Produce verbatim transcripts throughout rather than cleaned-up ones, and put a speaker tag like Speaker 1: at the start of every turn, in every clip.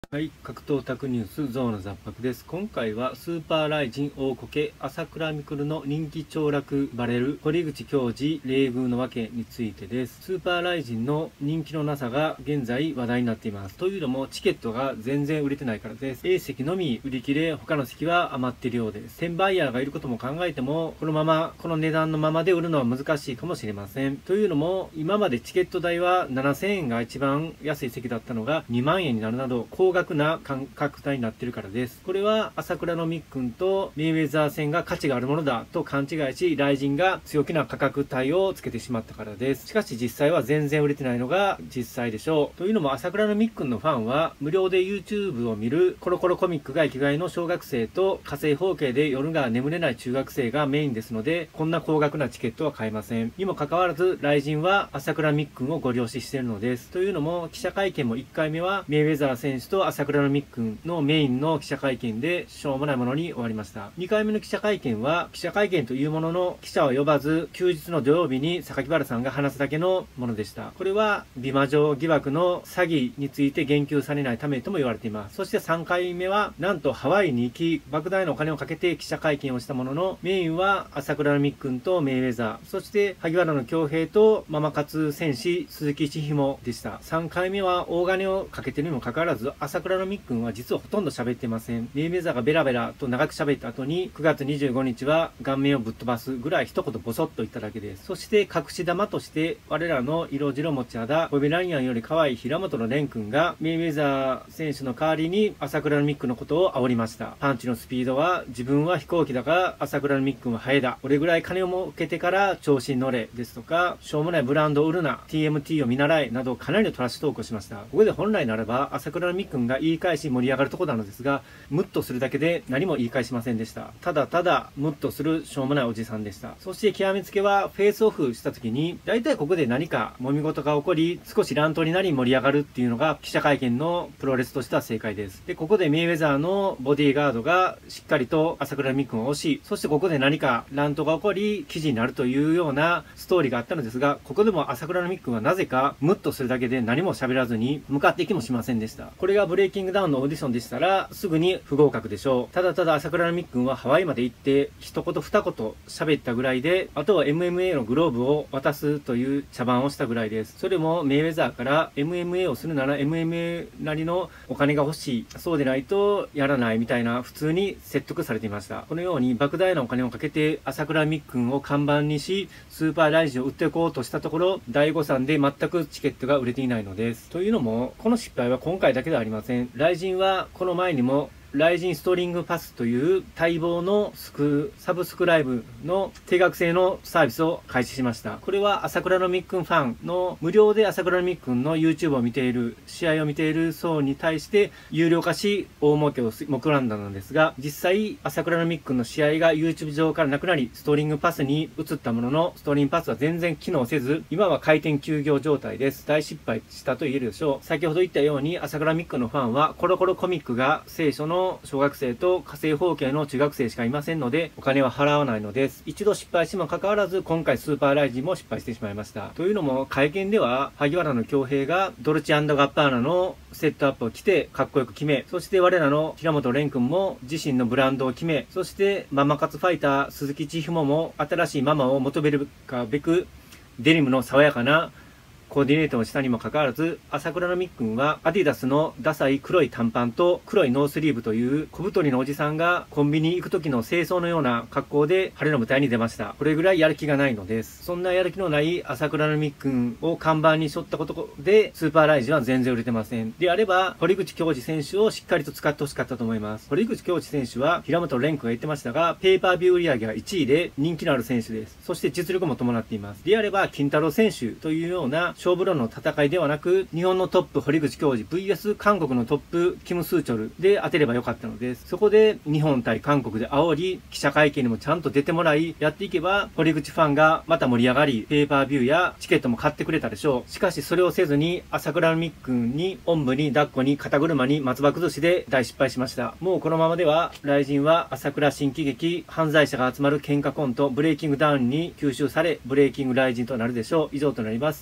Speaker 1: はい、格闘タクニュースゾウの雑白です。今回はスーパーライジン大コケ朝倉未来の人気凋落バレる堀口恭司冷遇の訳についてです。スーパーライジンの人気のなさが現在話題になっています。というのもチケットが全然売れてないからです。A 席のみ売り切れ、他の席は余っているようです。転売ヤーがいることも考えても、このままこの値段のままで売るのは難しいかもしれません。というのも今までチケット代はななせんえんが一番安い席だったのがにまんえんになるなど高額な価格帯になっているからです。これは朝倉のみっくんとメイウェザー戦が価値があるものだと勘違いし、ライジンが強気な価格帯をつけてしまったからです。しかし実際は全然売れてないのが実際でしょう。というのも朝倉のみっくんのファンは無料で YouTube を見るコロコロコミックが生きがいの小学生と火星方形で夜が眠れない中学生がメインですので、こんな高額なチケットは買えません。にもかかわらずライジンは朝倉みっくんをご了承しているのです。というのも記者会見もいっかいめはメイウェザー選手と朝倉のみっくんのメインの記者会見でしょうもないものに終わりました。にかいめの記者会見は記者会見というものの記者を呼ばず休日の土曜日に榊原さんが話すだけのものでした。これは美魔女疑惑の詐欺について言及されないためとも言われています。そしてさんかいめはなんとハワイに行き莫大なお金をかけて記者会見をしたものの、メインは朝倉のみっくんとメイウェザー、そして萩原の恭平とママ活戦士鈴木千尋でした。さんかいめは大金をかけてるにもかかわらず朝倉のみっくんは実はほとんど喋ってません。メイウェザーがベラベラと長く喋った後にくがつにじゅうごにちは顔面をぶっ飛ばすぐらい一言ボソッと言っただけです。そして隠し玉として我らの色白持ち肌ポメラニアンより可愛い平本の蓮くんがメイウェザー選手の代わりに朝倉のみっくんのことを煽りました。パンチのスピードは自分は飛行機だから朝倉のみっくんはハエだ、俺ぐらい金を儲けてから調子に乗れですとか、しょうもないブランドを売るな ティーエムティー を見習えなどかなりのトラッシュトークをしました。ここで本来ならば朝倉のみっくんが言い返し盛り上がるところなのですが、ムッとするだけで何も言い返しませんでした。ただただムッとするしょうもないおじさんでした。そして極めつけはフェイスオフした時に大体ここで何か揉み事が起こり少し乱闘になり盛り上がるっていうのが記者会見のプロレスとしては正解です。でここでメイウェザーのボディーガードがしっかりと朝倉未来を押し、そしてここで何か乱闘が起こり記事になるというようなストーリーがあったのですが、ここでも朝倉未来はなぜかムッとするだけで何も喋らずに向かっていきもしませんでした。これがブレイキングダウンのオーディションでしたらすぐに不合格でしょう。ただただ朝倉のみっくんはハワイまで行って一言二言喋ったぐらいで、あとは エムエムエー のグローブを渡すという茶番をしたぐらいです。それもメイウェザーから エムエムエー をするなら エムエムエー なりのお金が欲しい、そうでないとやらないみたいな普通に説得されていました。このように莫大なお金をかけて朝倉みっくんを看板にしスーパーライジンを売っていこうとしたところ大誤算で全くチケットが売れていないのです。というのもこの失敗は今回だけではありません。ライジンはこの前にもライジンストリングパスという待望のスクサブスクライブの定額制のサービスを開始しました。これは朝倉のみっくんファンの無料で朝倉のみっくんの YouTube を見ている試合を見ている層に対して有料化し大儲けを目論んだのですが、実際朝倉のみっくんの試合が YouTube 上からなくなりストリングパスに移ったものの、ストリングパスは全然機能せず今は開店休業状態です。大失敗したと言えるでしょう。先ほど言ったように朝倉みっくんのファンはコロコロコミックが聖書の小学生と火星方形の中学生しかいませんのでお金は払わないのです。一度失敗してもかかわらず今回スーパーライジンも失敗してしまいました。というのも会見では萩原の恭平がドルチ&ガッパーナのセットアップを着てかっこよく決め、そして我らの平本蓮くんも自身のブランドを決め、そしてママ活ファイター鈴木千尋も新しいママを求めるかべくデニムの爽やかなコーディネートをしたにもかかわらず朝倉のみっくんはアディダスのダサい黒い短パンと黒いノースリーブという小太りのおじさんがコンビニ行く時の清掃のような格好で晴れの舞台に出ました。これぐらいやる気がないのです。そんなやる気のない朝倉のみっくんを看板に背負ったことでスーパーライジンは全然売れてません。であれば堀口恭司選手をしっかりと使ってほしかったと思います。堀口恭司選手は平本蓮くんが言ってましたがペーパービュー売上がいちいで人気のある選手です。そして実力も伴っています。であれば金太郎選手というような勝負論の戦いではなく日本のトップ堀口恭司 ブイエス 韓国のトップキム・スーチョルで当てればよかったのです。そこで日本対韓国で煽り記者会見にもちゃんと出てもらいやっていけば堀口ファンがまた盛り上がりペーパービューやチケットも買ってくれたでしょう。しかしそれをせずに朝倉みっくんにおんぶに抱っこに肩車に松葉崩しで大失敗しました。もうこのままではライジンは朝倉新喜劇犯罪者が集まる喧嘩コントブレイキングダウンに吸収されブレイキングライジンとなるでしょう。以上となります。ご視聴ありがとうございました。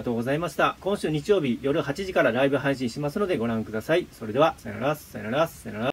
Speaker 1: がとうございました。今週日曜日夜はちじからライブ配信しますのでご覧ください。それでは、さよなら、さよなら、さよなら。